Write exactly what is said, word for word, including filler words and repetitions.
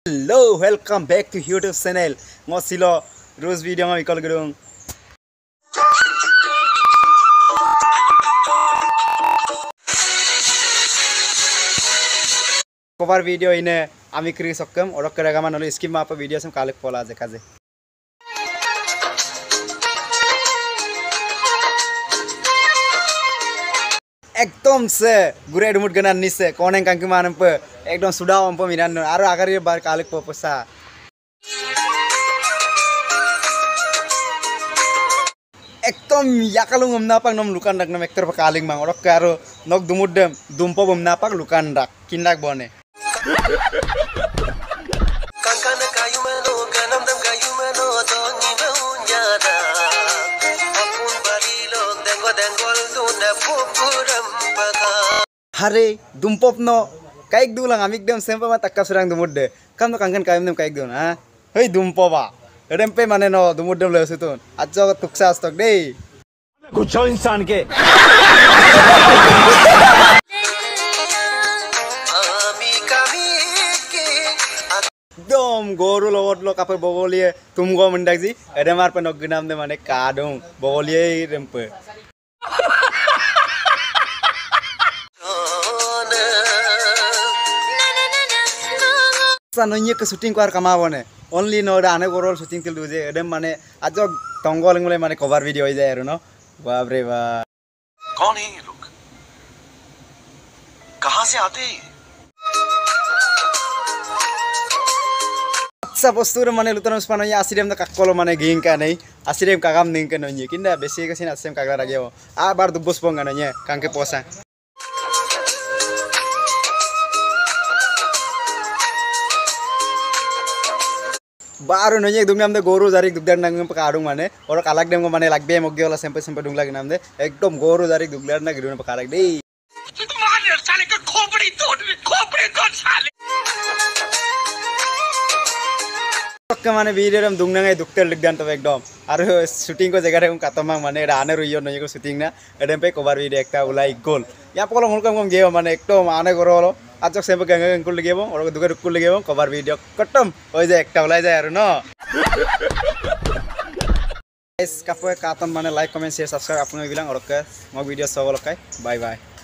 Hello, welcome back to YouTube channel. Ngo silo rose video nga ikol gedung. Cover video ini ami kiri sokem orok keragaman lalu skip apa video sem kalik pola aja kaje. एकदम से गुरे डुमुट गना निसे कोने कांकी मानम पे एकदम सुडाव हम पे मिरान आरो आगर ये बार कालिक पोपसा एकदम याकालुंग हम नापाक नम लुकान डाक नम एक्टर पे कालिक मांग और कारो नक डुमुट डम दुम्पो हम नापाक लुकान डाक किंडाक बने कांकान कायु मनो गनम दम कायु मनो दोनी मौन्यादा अपुन बारी लोग देंगो देंगोल दुना पुपुरम पका हरे दुम्पोप नो काइक दुlang amik dem sempa ma takka surang dumud de kam no kangen kaim dem kaik dun ha hei dumpo ba edem pe mane no dumud dem le sutun ajo tuksa stok dei कुछ इंसान के एकदम गोरु लोट लो copper बगोलिए तुमको मंडक जी एडमार पे नग नाम दे माने काडों बगोलिए रेम्पे sanonya ke syuting kuar kamawane only no da ane gorol syuting til duje edem mane ajo tongol ngule mane cover video hoy jay no बाप रे बाप कौन है ये लोग कहां से आते हैं अच्छा postur mane lutan uspano ya asirem da kakkolo mane ging ka nei asirem kagam ning ke nonye kinda besi ke sin asem kagara geo a bar dubos ponga nonye kangke posa बारो नये दुम नाम दे गोरु जारी दुगदार नांग पकाडुंग माने और कालाक them को माने लागबे मगे वाला सेंपे सेंपे दुंग लाग नाम दे एकदम गोरु जारी दुगदार ना गिरु पकाडक दे मार साले का खोपड़ी तोड़ खोपड़ी तोड़ साले के माने वीडियो रम दुंग नांगे दुगतर लगदान तो एकदम आरो शूटिंग को जगह रे उन कातमा माने राने रुइयो नये को शूटिंग ना एडेम पे कवर वीडियो एकटा उलाई गोल या पकलो मुलकम कम गेओ माने एकदम आने गरो आजक सेंपे गंगा गंकुल लगे बो और दुगर कुल लगे बो कवर वीडियो कटम होय जाय एकटा उलाई जाय आरो न गाइस काफे कातन माने लाइक कमेंट शेयर सब्सक्राइब आपन बिलां और के मग वीडियो सब लकाय बाय बाय।